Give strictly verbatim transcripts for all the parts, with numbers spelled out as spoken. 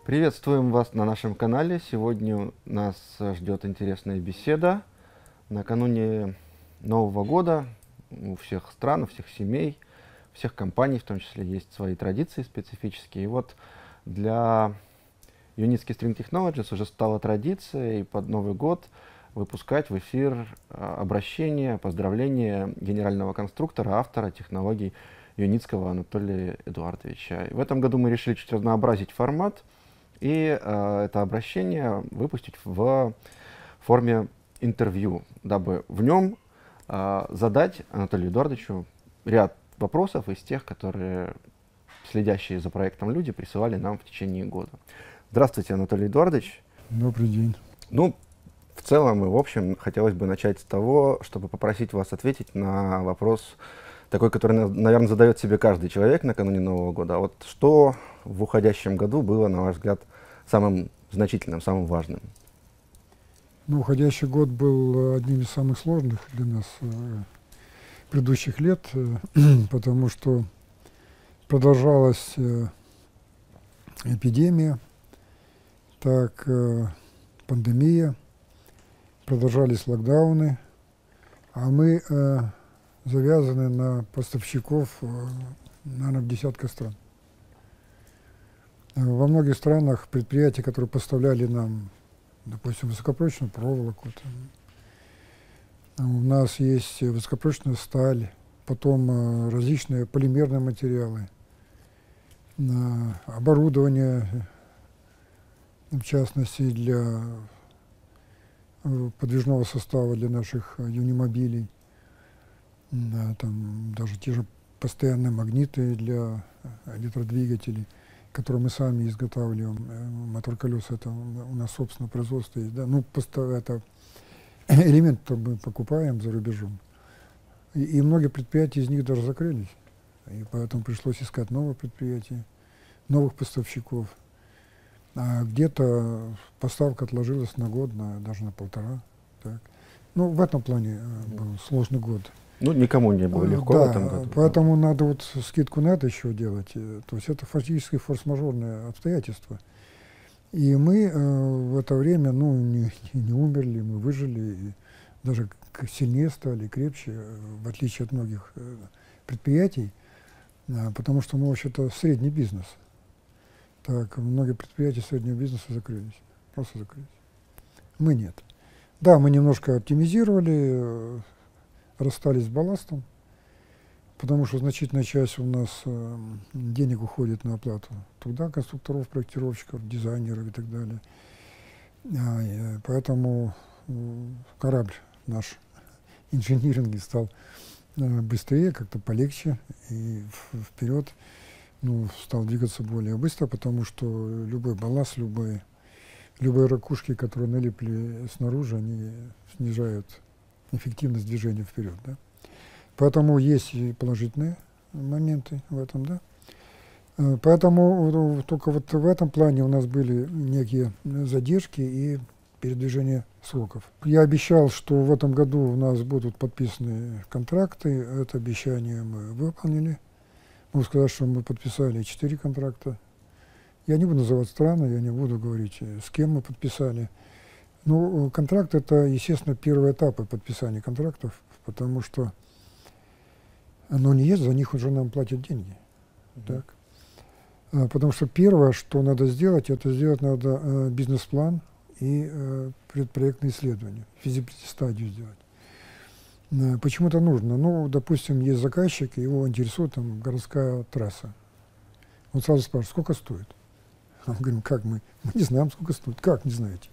Приветствуем вас на нашем канале. Сегодня нас ждет интересная беседа. Накануне Нового года у всех стран, у всех семей, всех компаний, в том числе, есть свои традиции специфические. И вот для Юницкий String Technologies уже стала традицией под Новый год выпускать в эфир обращение, поздравления генерального конструктора, автора технологий Юницкого Анатолия Эдуардовича. И в этом году мы решили чуть разнообразить формат и э, это обращение выпустить в форме интервью, дабы в нем э, задать Анатолию Эдуардовичу ряд вопросов из тех, которые следящие за проектом люди присылали нам в течение года. Здравствуйте, Анатолий Эдуардович. Добрый день. Ну, в целом и в общем хотелось бы начать с того, чтобы попросить вас ответить на вопрос такой, который, наверное, задает себе каждый человек накануне Нового года. А вот что в уходящем году было, на ваш взгляд, самым значительным, самым важным? Ну, уходящий год был одним из самых сложных для нас э, предыдущих лет, э, потому что продолжалась э, эпидемия, так э, пандемия, продолжались локдауны, а мы э, завязаны на поставщиков, э, наверное, в десятках стран. Во многих странах предприятия, которые поставляли нам, допустим, высокопрочную проволоку, там, у нас есть высокопрочная сталь, потом э, различные полимерные материалы, э, оборудование, в частности, для э, подвижного состава для наших э, юнимобилей, э, там даже те же постоянные магниты для электродвигателей, которые мы сами изготавливаем. Мотор колеса — это у нас собственное производство есть, да? Ну, это элемент, который мы покупаем за рубежом. И, и многие предприятия из них даже закрылись. И поэтому пришлось искать новые предприятия, новых поставщиков. А где-то поставка отложилась на год, на, даже на полтора. Так. Ну, в этом плане был сложный год. Ну, никому не было легко да, в этом году. Поэтому да. Надо вот скидку на это еще делать. То есть это фактически форс-мажорные обстоятельства. И мы э, в это время ну, не, не умерли, мы выжили, и даже сильнее стали, крепче, в отличие от многих э, предприятий, э, потому что мы вообще-то средний бизнес. Так, многие предприятия среднего бизнеса закрылись, просто закрылись. Мы нет. Да, мы немножко оптимизировали, расстались с балластом, потому что значительная часть у нас э, денег уходит на оплату труда конструкторов, проектировщиков, дизайнеров и так далее. А, и, поэтому э, корабль наш инжиниринг стал э, быстрее, как-то полегче, и вперед ну, стал двигаться более быстро, потому что любой балласт, любые, любые ракушки, которые налипли снаружи, они снижают эффективность движения вперед, да. Поэтому есть и положительные моменты в этом, да. Поэтому только вот в этом плане у нас были некие задержки и передвижение сроков. Я обещал, что в этом году у нас будут подписаны контракты. Это обещание мы выполнили. Могу сказать, что мы подписали четыре контракта. Я не буду называть страны, я не буду говорить, с кем мы подписали. Ну, контракт — это, естественно, первый этап подписания контрактов, потому что оно не есть, за них уже нам платят деньги. Mm-hmm. Так? А, потому что первое, что надо сделать, это сделать надо э, бизнес-план и э, предпроектное исследование, физиблити-стадию сделать. А, почему это нужно? Ну, допустим, есть заказчик, его интересует там городская трасса. Он сразу спрашивает, сколько стоит? Мы говорим, как мы? Мы не знаем, сколько стоит. Как не знаете?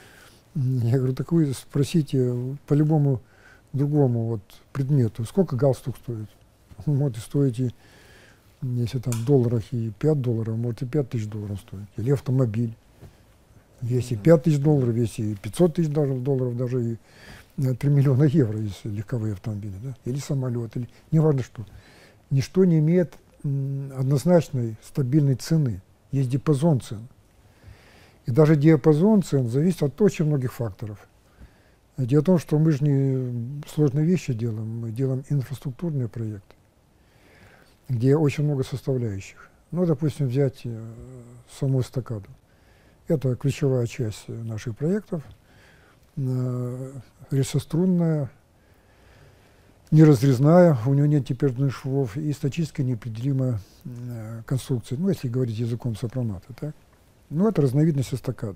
Я говорю, так вы спросите по любому другому вот предмету, сколько галстук стоит. Вот и стоите, если там в долларах и пять долларов, может и пять тысяч долларов стоит. Или автомобиль. Если пять тысяч долларов, если пятьсот тысяч долларов, даже и три миллиона евро, если легковые автомобили. Да? Или самолет, или неважно что. Ничто не имеет м, однозначной стабильной цены. Есть диапазон цен. И даже диапазон цен зависит от очень многих факторов. Дело в том, что мы же не сложные вещи делаем, мы делаем инфраструктурные проекты, где очень много составляющих. Ну, допустим, взять э, саму эстакаду. Это ключевая часть наших проектов. Рельсострунная, неразрезная, у нее нет теперных швов и статически неопределимая конструкция, ну, если говорить языком сопромата, так? Ну, это разновидность эстакады.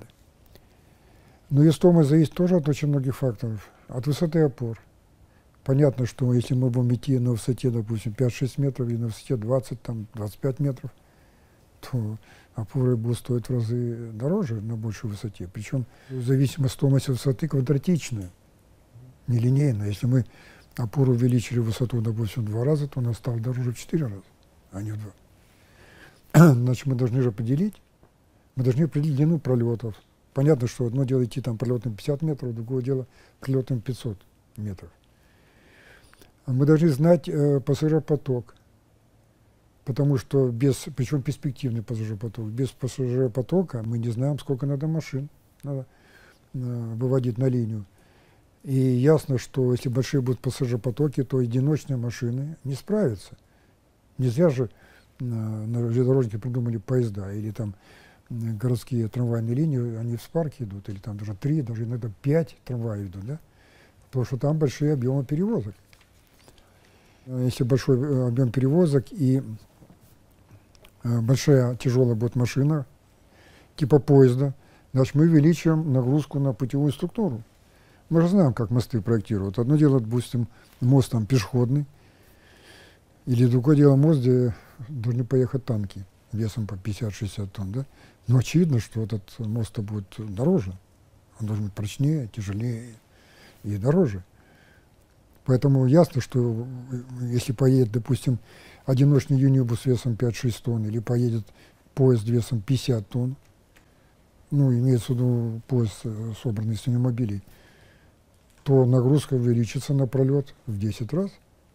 Но ее стоимость зависит тоже от очень многих факторов. От высоты опор. Понятно, что если мы будем идти на высоте, допустим, пять-шесть метров или на высоте двадцать, там, двадцать пять метров, то опоры будут стоить в разы дороже на большей высоте. Причем зависимость стоимости высоты квадратичная, нелинейная. Если мы опору увеличили высоту, допустим, в два раза, то она стала дороже в четыре раза, а не в два. Значит, мы должны же определить, мы должны определить длину пролетов. Понятно, что одно дело идти там пролетом пятьдесят метров, другое дело пролетом пятьсот метров. Мы должны знать э, пассажиропоток, потому что без, причем перспективный пассажиропоток, без пассажиропотока мы не знаем, сколько надо машин надо, э, выводить на линию. И ясно, что если большие будут пассажиропотоки, то одиночные машины не справятся. Не зря же э, на железнодорожнике придумали поезда, или там э, городские трамвайные линии, они в спарке идут, или там даже три, даже иногда пять трамваев идут, да? Потому что там большие объемы перевозок. Если большой объем перевозок и э, большая тяжелая будет машина, типа поезда, значит, мы увеличиваем нагрузку на путевую структуру. Мы же знаем, как мосты проектируют. Одно дело, допустим, мост там пешеходный, или другое дело мост, где должны поехать танки весом по пятьдесят-шестьдесят тонн, да? Но очевидно, что этот мост будет дороже. Он должен быть прочнее, тяжелее и дороже. Поэтому ясно, что если поедет, допустим, одиночный юнибус весом пять-шесть тонн, или поедет поезд весом пятьдесят тонн, ну, имеется в виду поезд, собранный из семимобилей, то нагрузка увеличится на пролет в десять раз.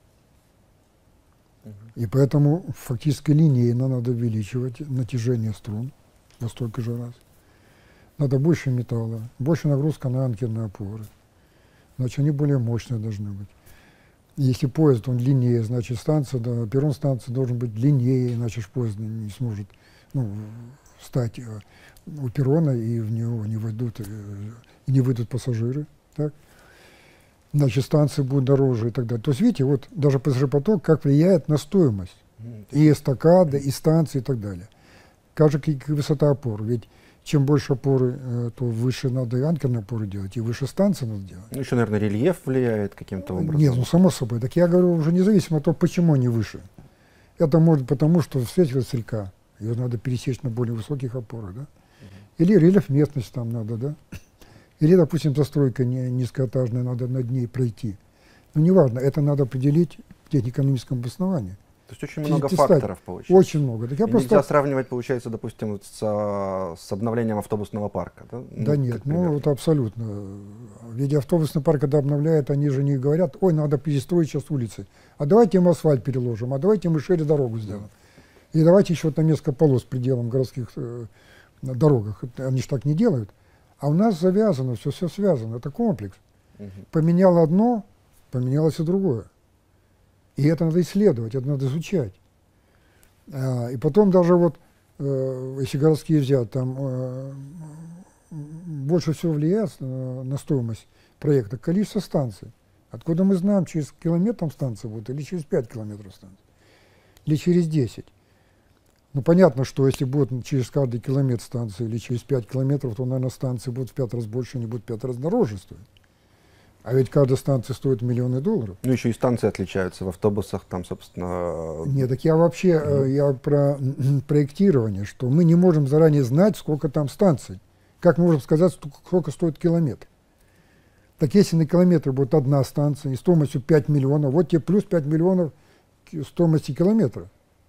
Uh-huh. И поэтому фактически линейно надо увеличивать натяжение струн во столько же раз. Надо больше металла, больше нагрузка на анкерные опоры. Значит, они более мощные должны быть. Если поезд, он длиннее, значит, станция, да, перрон станции должен быть длиннее, иначе поезд не сможет, ну, встать э, у перрона, и в него не войдут, э, не выйдут пассажиры. Так? Значит, станции будут дороже и так далее. То есть, видите, вот даже пассажиропоток как влияет на стоимость. Mm-hmm. И эстакады, и станции, и так далее. Как же и высота опор. Ведь чем больше опоры, э, то выше надо и анкерные опоры делать, и выше станции надо делать. Ну, еще, наверное, рельеф влияет каким-то образом. Нет, ну, само собой. Так я говорю, уже независимо от того, почему они выше. Это может потому, что встретилась река, ее надо пересечь на более высоких опорах, да? Uh-huh. Или рельеф местность там надо, да? Или, допустим, застройка не, низкоэтажная, надо над ней пройти. Ну, неважно, это надо определить в технико-экономическом обосновании. То есть очень много факторов получается. Очень много. Так я И просто... Нельзя сравнивать, получается, допустим, вот с, с обновлением автобусного парка. Да, да ну, нет, ну это абсолютно. Ведь автобусный парк, когда обновляют, они же не говорят, ой, надо перестроить сейчас улицы, а давайте мы асфальт переложим, а давайте мы шире дорогу сделаем. Да. И давайте еще там несколько полос пределом городских э, дорогах. Они же так не делают. А у нас завязано, все, все связано, это комплекс. Угу. Поменяло одно, поменялось и другое. И это надо исследовать, это надо изучать. А, и потом даже вот, э, если городские взять, там э, больше всего влияет на, на стоимость проекта количество станций. Откуда мы знаем, через километр там станция будет, или через пять километров станция, или через десять. Ну, понятно, что если будет через каждый километр станции или через пять километров, то, наверное, станции будут в пять раз больше, они будут в пять раз дороже стоить. А ведь каждая станция стоит миллионы долларов. Ну, еще и станции отличаются в автобусах, там, собственно... Нет, так я вообще, mm-hmm. я про проектирование, что мы не можем заранее знать, сколько там станций. Как мы можем сказать, сколько стоит километр? Так если на километр будет одна станция и стоимостью пять миллионов, вот тебе плюс пять миллионов стоимости километра.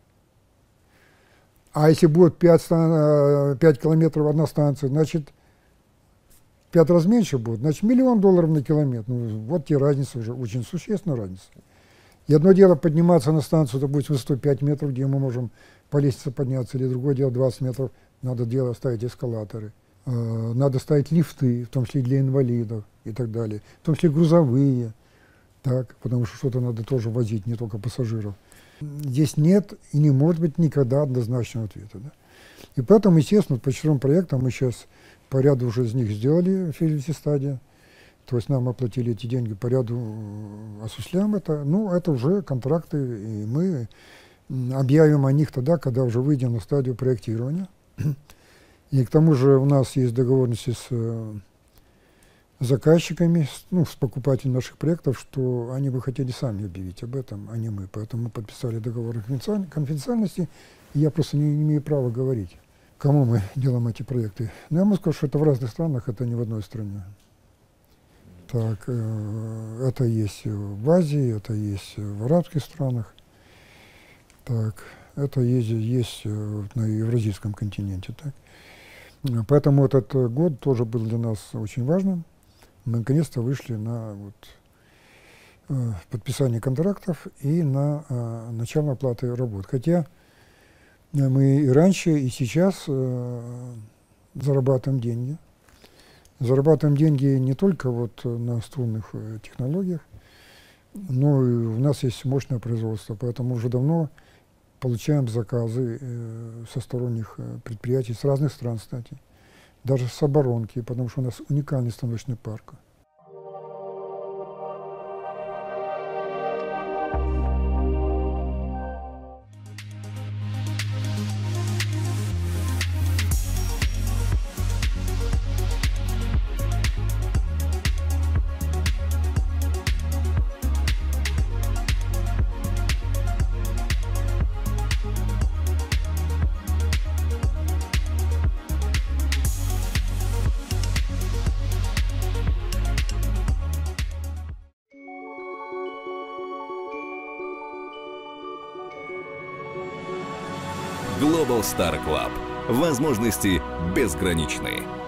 А если будет пять, пять километров одна станция, значит, в пять раз меньше будет, значит, миллион долларов на километр. Ну, вот тебе разница уже, очень существенная разница. И одно дело подниматься на станцию, допустим, сто пять метров, где мы можем по лестнице подняться, или другое дело двадцать метров, надо дело ставить эскалаторы, э, надо ставить лифты, в том числе для инвалидов и так далее, в том числе грузовые, так, потому что что-то надо тоже возить, не только пассажиров. Здесь нет и не может быть никогда однозначного ответа. Да? И поэтому, естественно, по четырем проектам мы сейчас по ряду уже из них сделали физические стадии. То есть нам оплатили эти деньги, по ряду осуществляем это. Ну, это уже контракты, и мы объявим о них тогда, когда уже выйдем на стадию проектирования. И к тому же у нас есть договоренности с заказчиками, ну, с покупателями наших проектов, что они бы хотели сами объявить об этом, а не мы. Поэтому мы подписали договор о конфиденциальности, и я просто не, не имею права говорить, кому мы делаем эти проекты. Но я могу сказать, что это в разных странах, это не в одной стране. Так, э, это есть в Азии, это есть в арабских странах, так, это есть, есть на Евразийском континенте. Так. Поэтому этот год тоже был для нас очень важным. Мы наконец-то вышли на вот, э, подписание контрактов и на э, начало оплаты работ. Хотя мы и раньше, и сейчас э, зарабатываем деньги. Зарабатываем деньги не только вот на струнных э, технологиях, но и у нас есть мощное производство, поэтому уже давно получаем заказы э, со сторонних э, предприятий, с разных стран, кстати, даже с оборонки, потому что у нас уникальный станочный парк. Global Star Club. Возможности безграничны.